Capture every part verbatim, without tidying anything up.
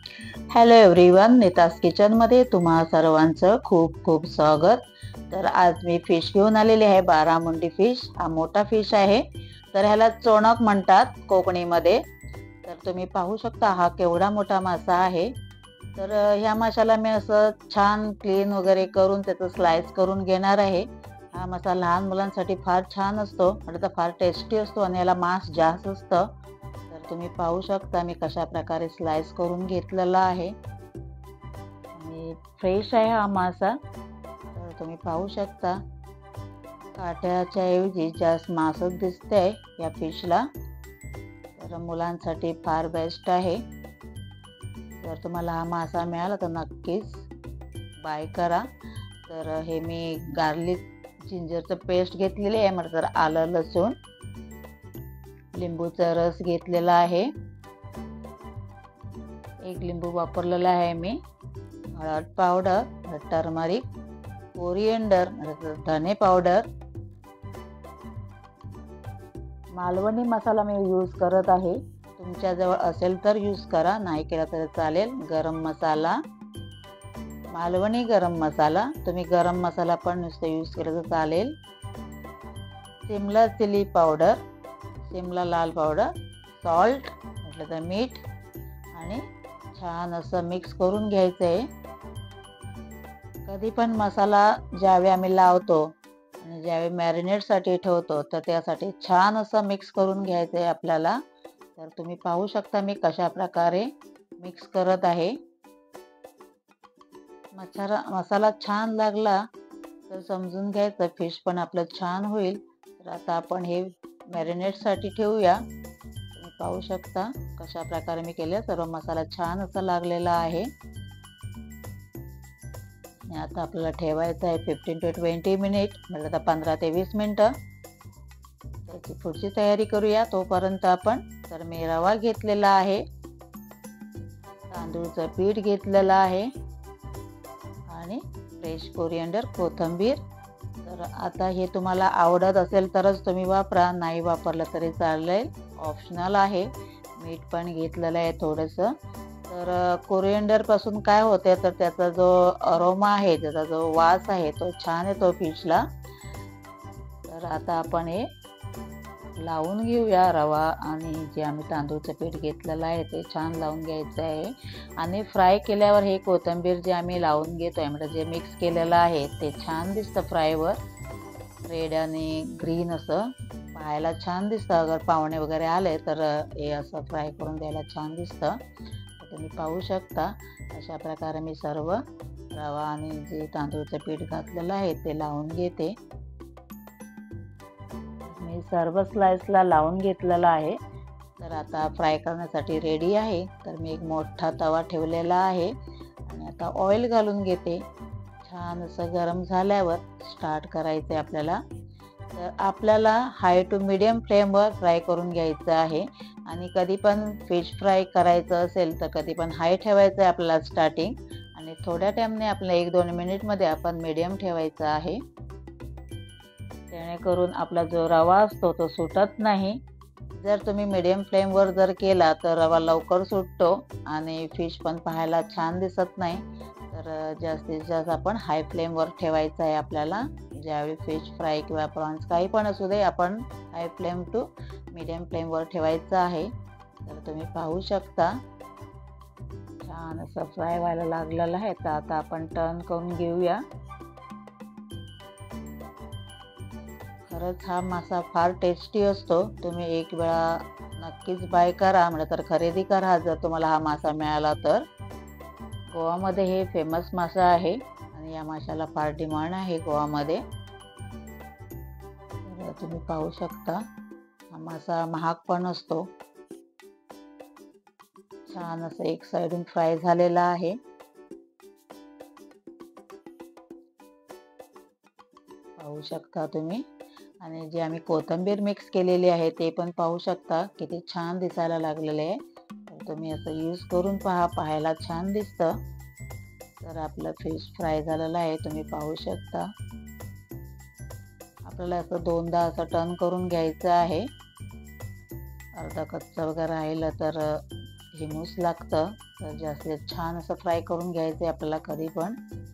Hello everyone, Nita's किचनमध्ये तुम्हा सर्वांचं खूप खूप स्वागत. तर आज मी फिश घेऊन आलेली आहे. बारामुंडी फिश हा मोठा फिश आहे. तर ह्याला चोणक म्हणतात कोकणीमध्ये. तर तुम्ही पाहू शकता हा केवढा मोठा मासा आहे. तर ह्या माशाला मी असं छान क्लीन वगैरे करून त्याचं स्लाइस करून घेणार आहे. हा मासा लहान मुलांसाठी फार छान असतो आणि तो फार टेस्टी असतो आणि याला मांस जास्त असतं. तर तुम्ही पाहू शकता मी कशा प्रकारे स्लाइस करून घेतलेला आहे आणि फ्रेश आहे हा मासा. तर तुम्ही पाहू शकता काट्याच्या ऐवजी जास्त मांसच दिसते या फिशला. तर मुलांसाठी फार बेस्ट आहे. जर तुम्हाला हा मासा मिळाला तर नक्कीच बाय करा. तर हे मी गार्लिक जिंजरचं पेस्ट घेतलेली आहे. म्हणजे तर आलं लसूण लिंबूचा रस घेतलेला आहे. एक लिंबू वापरलेला आहे मी. हळद पावडर, टर्मरिक, कोरिएंडर, धने पावडर, मालवणी मसाला मी यूज करत आहे. तुमच्याजवळ असेल तर यूज करा, नाही केला तरी चालेल. गरम मसाला, मालवणी गरम मसाला, तुम्ही गरम मसाला पण नुसतं यूज केलं तर चालेल. शिमला चिली पावडर, शिमला लाल पावडर, सॉल्ट म्हटलं तर मीठ आणि छान असं मिक्स करून घ्यायचं आहे. कधी पण मसाला ज्यावेळी आम्ही लावतो आणि ज्यावेळी मॅरिनेटसाठी ठेवतो तर त्यासाठी छान असं मिक्स करून घ्यायचं आहे आपल्याला. तर तुम्ही पाहू शकता मी कशा प्रकारे मिक्स करत आहे. मसाला मसाला छान लागला तर समजून घ्यायचं फिश पण आपलं छान होईल. तर आता आपण हे मॅरिनेटसाठी ठेवूया. तुम्ही पाहू शकता कशा प्रकारे मी केलं. सर्व मसाला छान असा लागलेला आहे. आणि आता आपल्याला ठेवायचं आहे फिफ्टीन टू ट्वेंटी मिनिट, म्हणजे आता पंधरा ते वीस मिनटं. त्याची पुढची तयारी करूया तोपर्यंत आपण. तर मी रवा घेतलेला आहे, तांदूळचं पीठ घेतलेलं आहे आणि फ्रेश कोरिएंडर, कोथिंबीर. तर आता हे तुम्हाला आवडत असेल तरच तुम्ही वापरा, नाही वापरलं तरी चालेल, ऑप्शनल आहे. मीठ पण घेतलेलं आहे थोडंसं. तर कोरिएंडर पासून काय होते तर त्याचा जो अरोमा आहे, त्याचा जो वास आहे तो छान येतो फिशला. तर आता आपण हे लावून घेऊया. रवा आणि जे आम्ही तांदूळचं पीठ घेतलेलं आहे ते छान लावून घ्यायचं आहे. आणि फ्राय केल्यावर हे कोथिंबीर जे आम्ही लावून घेतो आहे म्हणजे जे मिक्स केलेलं आहे ते छान दिसतं फ्रायवर. रेड आणि ग्रीन असं पाहायला छान दिसतं. अगर पाहुणे वगैरे आले तर हे असं फ्राय करून द्यायला छान दिसतं. तुम्ही पाहू शकता अशा प्रकारे मी सर्व रवा आणि जे तांदूळचं पीठ घातलेलं आहे ते लावून घेते. मी सर्व स्लाइसला लावून घेतलेला आहे. तर आता फ्राय करण्यासाठी रेडी आहे. तर मी एक मोठा तवा ठेवलेला आहे आणि आता ऑइल घालून घेते. छान असं गरम झाल्यावर स्टार्ट करायचं आहे आपल्याला. तर आपल्याला हाय टू मिडियम फ्लेमवर फ्राय करून घ्यायचं आहे. आणि कधी पण फिश फ्राय करायचं असेल तर कधी पण हाय ठेवायचं आहे आपल्याला स्टार्टिंग, आणि थोड्या टाईमने आपल्याला एक दोन मिनिटमध्ये आपण मिडियम ठेवायचं आहे, जेणेकरून आपला जो रवा असतो तो सुटत नाही. जर तुम्ही मिडियम फ्लेमवर जर केला तर रवा लवकर सुटतो आणि फिश पण पाहायला छान दिसत नाही. तर जास्तीत जास्त आपण हाय फ्लेमवर ठेवायचं आहे आपल्याला. ज्यावेळी फिश फ्राय किंवा प्रॉन्स काही पण असू दे, आपण हाय फ्लेम टू मीडियम फ्लेमवर ठेवायचं आहे. तर तुम्ही पाहू शकता छान असं फ्राय व्हायला लागलेलं आहे. तर आता आपण टर्न करून घेऊया. खरंच हा मासा फार टेस्टी असतो. तुम्ही एक वेळा नक्कीच बाय करा, म्हणजे तर खरेदी करा जर तुम्हाला हा मासा मिळाला तर. गोवामध्ये हे फेमस मासा आहे आणि या माशाला फार डिमांड आहे गोवामध्ये. तर तुम्ही पाहू शकता हा मासा महाग पण असतो. छान असं एक साइडून फ्राय झालेला आहे. पाहू शकता तुम्ही. आणि जे आम्ही कोथिंबीर मिक्स केलेली आहे ते पण पाहू शकता किती छान दिसायला लागलेले आहे. तर तुम्ही असं यूज करून पहा, पाहायला छान दिसतं. तर आपलं फिश फ्राय झालेलं आहे, तुम्ही पाहू शकता. आपल्याला असं दोनदा असं टर्न करून घ्यायचं आहे. अर्धा कच्चं वगैरे राहिलं तर हिमूस लागतं. तर जास्त छान असं फ्राय करून घ्यायचं आहे आपल्याला कधी पण.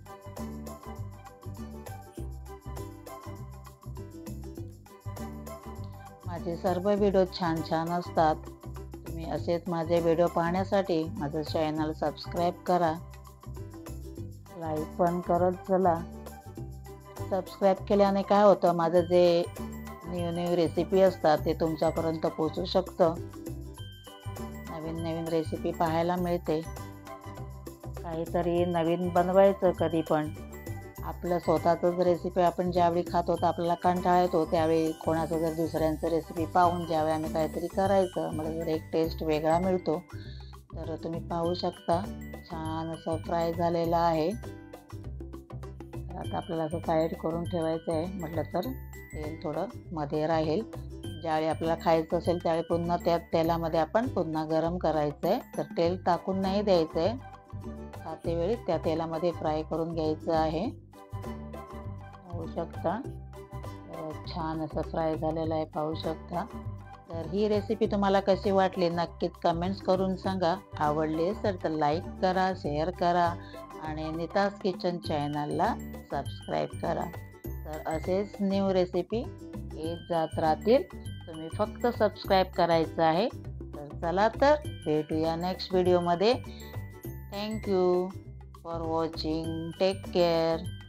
माझे सर्व व्हिडिओ छान छान असतात. तुम्ही असेच माझे व्हिडिओ पाहण्यासाठी माझं चॅनल सबस्क्राईब करा, लाईक पण करत चला. सबस्क्राईब केल्याने काय होतं, माझं जे न्यू न्यू रेसिपी असतात ते तुमच्यापर्यंत पोहोचू शकतं. नवीन नवीन रेसिपी पाहायला मिळते. काहीतरी नवीन बनवायचं कधी पण. आपलं स्वतःचंच रेसिपी आपण ज्यावेळी खातो तर आपल्याला कंटाळा येतो, त्यावेळी कोणाचं जर दुसऱ्यांचं रेसिपी पाहून ज्यावेळी आम्ही काहीतरी करायचं, मला जर एक टेस्ट वेगळा मिळतो. तर तुम्ही पाहू शकता छान असं फ्राय झालेलं आहे. तर आता आपल्याला असं साईड करून ठेवायचं आहे. म्हटलं तर तेल थोडं मध्ये राहील. ज्यावेळी आपल्याला खायचं असेल त्यावेळी पुन्हा त्या तेलामध्ये आपण पुन्हा गरम करायचं आहे. तर तेल टाकून नाही द्यायचं आहे, खाते वेळी त्या तेलामध्ये फ्राय करून घ्यायचं आहे. पाहू शकता छान असं फ्राय झालेलं आहे, पाहू शकता. तर ही रेसिपी तुम्हाला कशी वाटली नक्कीच कमेंट्स करून सांगा. आवडली असेल तर लाईक करा, शेअर करा आणि नीताज किचन चॅनलला सबस्क्राईब करा. तर असेच न्यू रेसिपी येत जात राहतील. तुम्ही फक्त सबस्क्राईब करायचं आहे. तर चला तर भेटूया नेक्स्ट व्हिडिओमध्ये. Thank you for watching. Take care.